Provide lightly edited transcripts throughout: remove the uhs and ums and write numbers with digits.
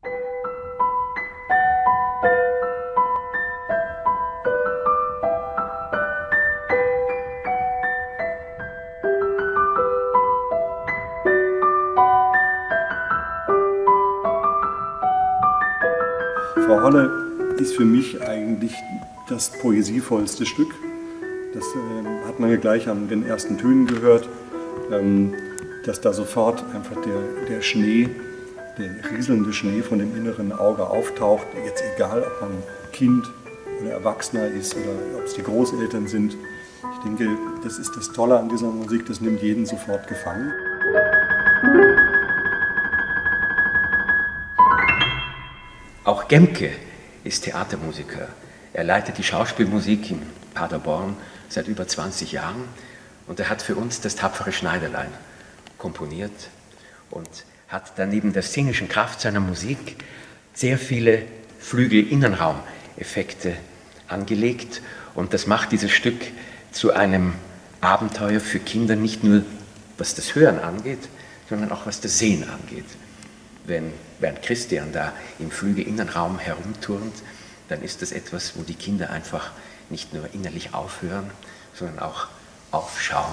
Frau Holle ist für mich eigentlich das poesievollste Stück. Das hat man ja gleich an den ersten Tönen gehört, dass da sofort einfach der Schnee, der rieselnde Schnee von dem inneren Auge auftaucht. Jetzt egal, ob man Kind oder Erwachsener ist oder ob es die Großeltern sind. Ich denke, das ist das Tolle an dieser Musik, das nimmt jeden sofort gefangen. Auch Gemke ist Theatermusiker. Er leitet die Schauspielmusik in Paderborn seit über 20 Jahren und er hat für uns das tapfere Schneiderlein komponiert und hat daneben der szenischen Kraft seiner Musik sehr viele Flügel-Innenraum-Effekte angelegt und das macht dieses Stück zu einem Abenteuer für Kinder, nicht nur was das Hören angeht, sondern auch was das Sehen angeht. Wenn Bernd Christian da im Flügel-Innenraum herumturnt, dann ist das etwas, wo die Kinder einfach nicht nur innerlich aufhören, sondern auch aufschauen.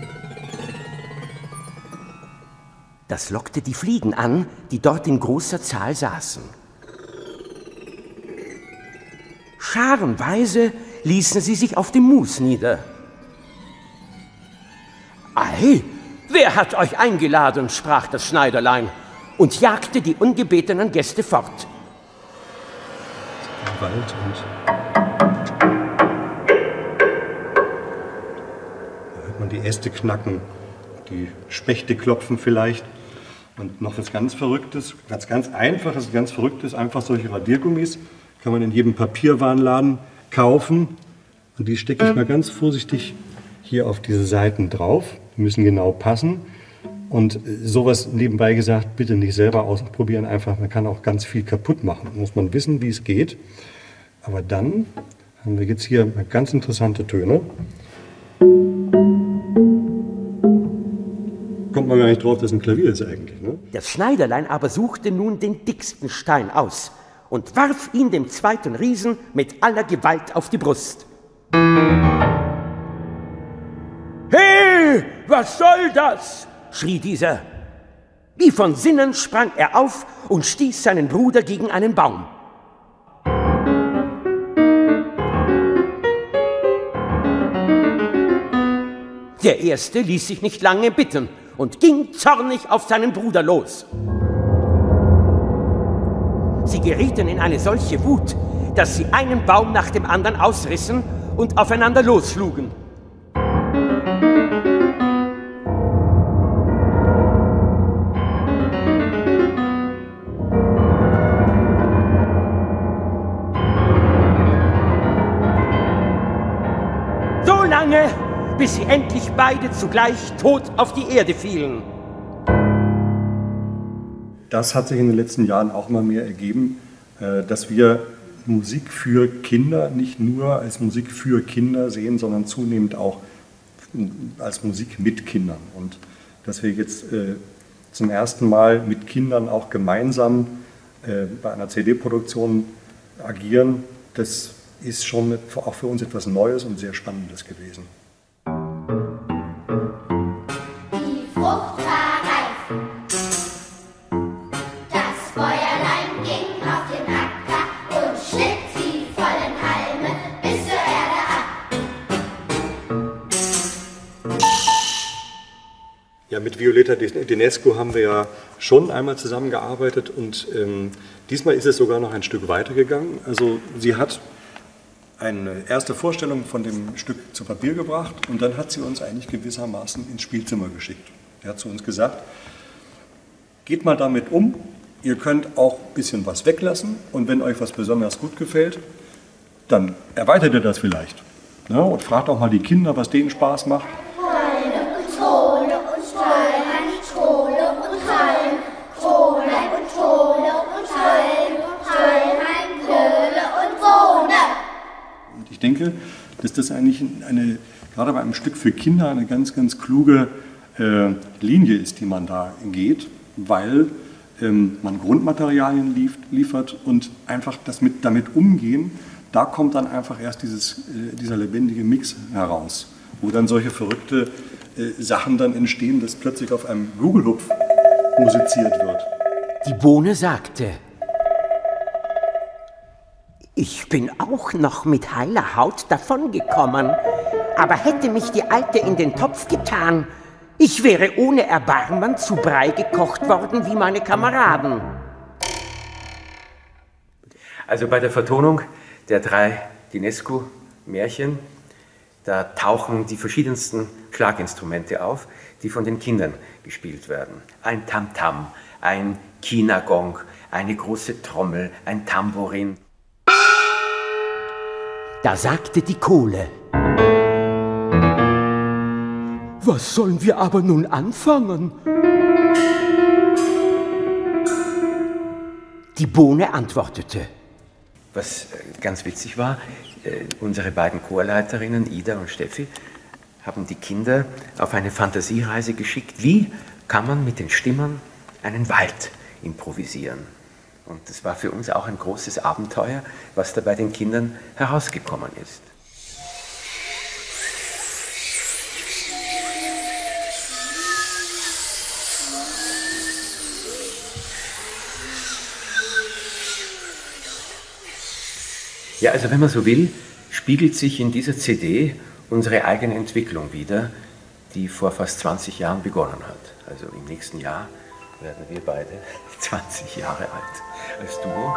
Das lockte die Fliegen an, die dort in großer Zahl saßen. Scharenweise ließen sie sich auf dem Mus nieder. »Ei, wer hat euch eingeladen?« sprach das Schneiderlein und jagte die ungebetenen Gäste fort. Der Wald und da hört man die Äste knacken, die Spechte klopfen vielleicht. Und noch was ganz Verrücktes, ganz Einfaches, ganz Verrücktes, einfach solche Radiergummis kann man in jedem Papierwarenladen kaufen. Und die stecke ich mal ganz vorsichtig hier auf diese Seiten drauf. Die müssen genau passen. Und sowas nebenbei gesagt, bitte nicht selber ausprobieren, einfach, man kann auch ganz viel kaputt machen. Da muss man wissen, wie es geht. Aber dann haben wir jetzt hier ganz interessante Töne. Kommt man gar nicht drauf, dass ein Klavier ist eigentlich, ne? Das Schneiderlein aber suchte nun den dicksten Stein aus und warf ihn dem zweiten Riesen mit aller Gewalt auf die Brust. »Hey, was soll das?« schrie dieser. Wie von Sinnen sprang er auf und stieß seinen Bruder gegen einen Baum. Der Erste ließ sich nicht lange bitten und ging zornig auf seinen Bruder los. Sie gerieten in eine solche Wut, dass sie einen Baum nach dem anderen ausrissen und aufeinander losschlugen. So lange, bis sie endlich beide zugleich tot auf die Erde fielen. Das hat sich in den letzten Jahren auch immer mehr ergeben, dass wir Musik für Kinder nicht nur als Musik für Kinder sehen, sondern zunehmend auch als Musik mit Kindern. Und dass wir jetzt zum ersten Mal mit Kindern auch gemeinsam bei einer CD-Produktion agieren, das ist schon auch für uns etwas Neues und sehr Spannendes gewesen. Die Frucht war reif. Das Bäuerlein ging auf den Acker und schnitt die vollen Halme bis zur Erde ab. Ja, mit Violetta Dinescu haben wir ja schon einmal zusammengearbeitet und diesmal ist es sogar noch ein Stück weiter gegangen. Also sie hat eine erste Vorstellung von dem Stück zu Papier gebracht und dann hat sie uns eigentlich gewissermaßen ins Spielzimmer geschickt. Sie hat zu uns gesagt, geht mal damit um, ihr könnt auch ein bisschen was weglassen und wenn euch was besonders gut gefällt, dann erweitert ihr das vielleicht. Ja, und fragt auch mal die Kinder, was denen Spaß macht. Halme und Tone und Stollein, Tone und Halm, Tolein und Tone und Halm, Halm, Höhle und Sohne. Und ich denke, dass das eigentlich gerade bei einem Stück für Kinder eine ganz, ganz kluge Linie ist, die man da geht, weil man Grundmaterialien liefert und einfach damit umgehen, da kommt dann einfach erst dieser lebendige Mix heraus, wo dann solche verrückte Sachen dann entstehen, dass plötzlich auf einem Gugelhupf musiziert wird. Die Bohne sagte: Ich bin auch noch mit heiler Haut davongekommen, aber hätte mich die Alte in den Topf getan, ich wäre ohne Erbarmen zu Brei gekocht worden wie meine Kameraden. Also bei der Vertonung der 3 Dinescu-Märchen, da tauchen die verschiedensten Schlaginstrumente auf, die von den Kindern gespielt werden. Ein Tamtam, ein Kinagong, eine große Trommel, ein Tambourin. Da sagte die Kohle: Was sollen wir aber nun anfangen? Die Bohne antwortete: Was ganz witzig war, unsere beiden Chorleiterinnen, Ida und Steffi, haben die Kinder auf eine Fantasiereise geschickt. Wie kann man mit den Stimmen einen Wald improvisieren? Und das war für uns auch ein großes Abenteuer, was da bei den Kindern herausgekommen ist. Ja, also wenn man so will, spiegelt sich in dieser CD unsere eigene Entwicklung wider, die vor fast 20 Jahren begonnen hat. Also im nächsten Jahr werden wir beide 20 Jahre alt als Duo.